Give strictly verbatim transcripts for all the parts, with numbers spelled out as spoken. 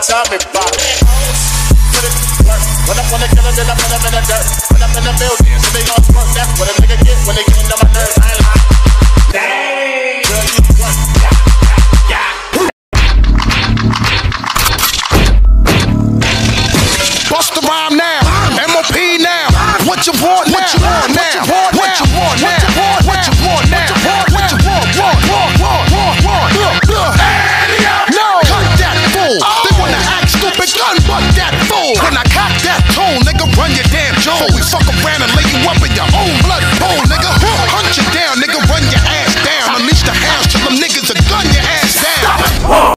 tell me about it. Put it to work. When I wanna kill it, then I put them in the dirt. When I'm in the building, so they gon' twerk. That's what a nigga get when they get into my nerves. I ain't lying. Dang. Girl, you twerk. Yeah, yeah. Bust the rhyme now. M O P now. What you want now? What you want now? What you want now? What you want now? What you want? Want, want, want, want, want. Look, look. No, cut that fool. They wanna act stupid, gun butt that fool. When I cock that tone, nigga, run your damn jaw. We fuck around and lay you up in your own blood bowl, nigga. Hunt you down, nigga, run your ass down. Unleash the house till them niggas will gun your ass down.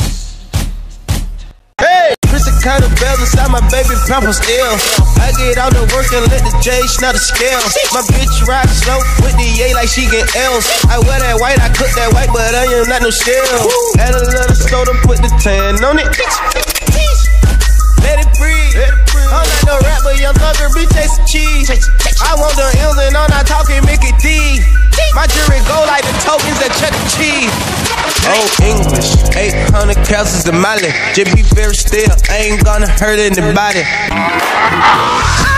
Kind of bells inside my baby pampers ill. I get out to work and let the J snap the scale. My bitch ride slow with the A like she get L's. I wear that white, I cook that white, but I am not no shell. Add a little soda, put the tan on it. Let it breathe. I'm not no rapper, young thugger, be tasting cheese. I want the M's and I'm not talking Mickey D. My jury go like the tokens at Chuck E. Cheese. Oh, English, eight hundred calories a mile. Just be very still, I ain't gonna hurt anybody.